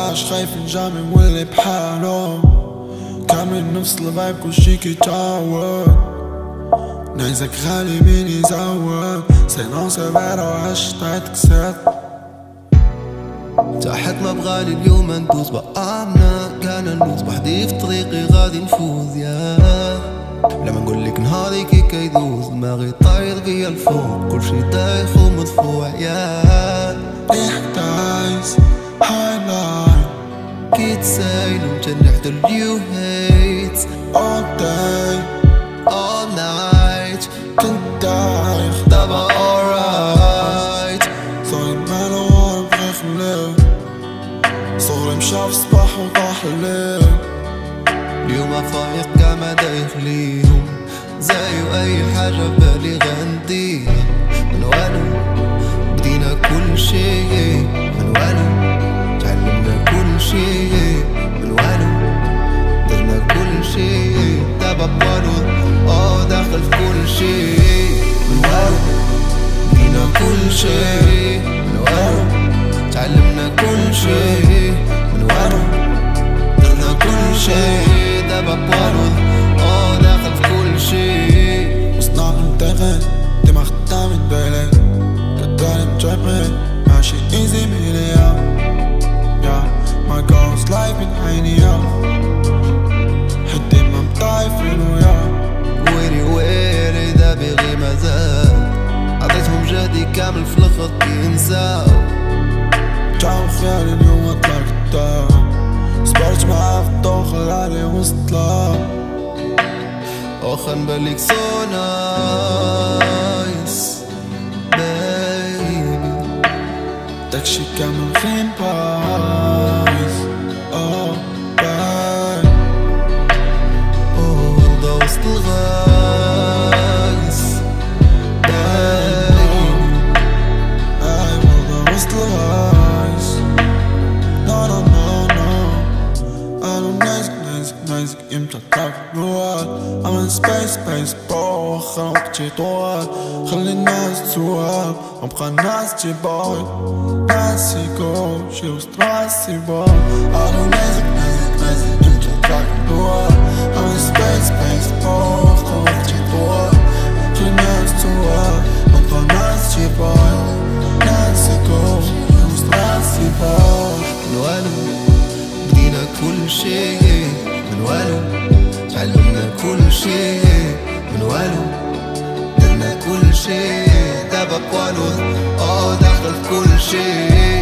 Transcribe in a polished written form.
مبقاش خايف نجامي واللي بحاله كامل نفس الفايب كلشي كيتعاود نايزك غالي مين يزود سينو سيفيرا وعشت كسات تحت ما بغالي اليوم ندوز بقامنا كان ندوز بحدي في طريقي غادي نفوز يا لما نقولك نهاري كي كيدوز دماغي طاير بيا الفوق كلشي دايخ ومدفوع يا احتايز هايلايت كي تسايل ومتنح till you hate all day all night كنت دايخ دابا alright صاير مالو وانا بغي خليه صغري مشى في صباح وطاح الليل اليوم فايق كاع ما دايخ ليهم زي اي حاجة بالي غنديها من والو بدينا كل شي من والو تعلمنا كل شي من والو درنا كل شي دابا بوالو داخل في كل شي من والو بدينا كل شي من والو تعلمنا كل شي من والو درنا كل شي دابا بوالو داخل في كل شي وصنع منتغل دماغ خدام بالي قدامي مجرد ماشي ايزي ميليا My girl's life من عيني حدي ما مطايفين ويا ويلي ويلي دا بيغي مازال عطيتهم جهدي كامل في الخط ينساو جاو خيالي اليوم اطلع قدام صبرت معاه في الضو خلاني وسطلا واخا نباليك سو نايس بيبي داكشي كامل فين بايظ باي وضا وسط الغايس بيبي وضا وسط الغايز No no no no قالو نايزك امتى طلعت الواد I'm in space bro واخا وقتي طوال خلي الناس تسوال وبقى الناس تجيبوي ناس يكو شي وسط راسي بو قالو نايزك امتى طلعت الواد I'm in space bro واخا وقتي طوال خلي الناس تسوال وبقى الناس تجيبوي ناس يكو شي وسط راسي بو من والو بدينا كل شي من والو تعلمنا كل شي من والو درنا كل شي دابا بوالو داخل في كل شي